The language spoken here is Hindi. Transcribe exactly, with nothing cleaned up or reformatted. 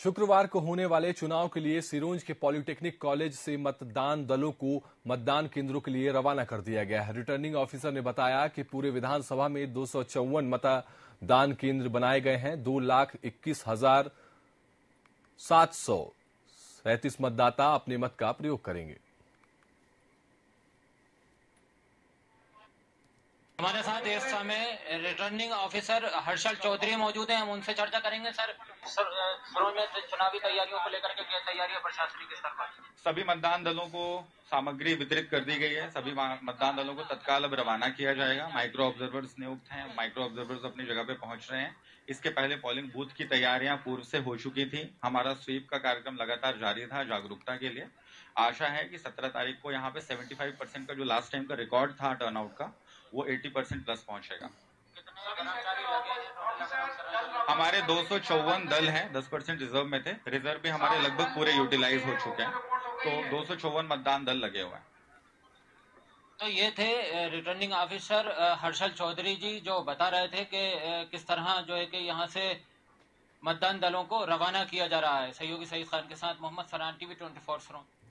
शुक्रवार को होने वाले चुनाव के लिए सिरोंज के पॉलिटेक्निक कॉलेज से मतदान दलों को मतदान केंद्रों के लिए रवाना कर दिया गया है। रिटर्निंग ऑफिसर ने बताया कि पूरे विधानसभा में दो सौ चौवन मतदान केंद्र बनाए गए हैं। दो लाख इक्कीस हजार सात सौ सैंतीस मतदाता अपने मत का प्रयोग करेंगे। हमारे साथ इस समय रिटर्निंग ऑफिसर हर्षल चौधरी मौजूद हैं। हम उनसे चर्चा करेंगे। सर, सिरोंज में चुनावी तैयारियों को लेकर के क्या तैयारी है प्रशासनिक स्तर पर? सभी मतदान दलों को सामग्री वितरित कर दी गई है। सभी मतदान दलों को तत्काल अब रवाना किया जाएगा। माइक्रो ऑब्जर्वर्स नियुक्त हैं। माइक्रो ऑब्जर्वर्स अपनी जगह पे पहुंच रहे हैं। इसके पहले पोलिंग बूथ की तैयारियां पूर्व से हो चुकी थी। हमारा स्वीप का कार्यक्रम लगातार जारी था जागरूकता के लिए। आशा है कि सत्रह तारीख को यहाँ पे पचहत्तर परसेंट का जो लास्ट टाइम का रिकॉर्ड था टर्नआउट का, वो अस्सी परसेंट प्लस पहुंचेगा। हमारे दो सौ चौवन दल हैं, दस परसेंट रिजर्व में थे। रिजर्व भी हमारे लगभग पूरे यूटिलाइज हो चुके हैं, तो दो सौ चौवन मतदान दल लगे हुए हैं। तो ये थे रिटर्निंग ऑफिसर हर्षल चौधरी जी, जो बता रहे थे कि किस तरह जो है कि यहाँ से मतदान दलों को रवाना किया जा रहा है। सहयोगी सईद खान के साथ मोहम्मद फरहान, टीवी चौबीस सिरोंज।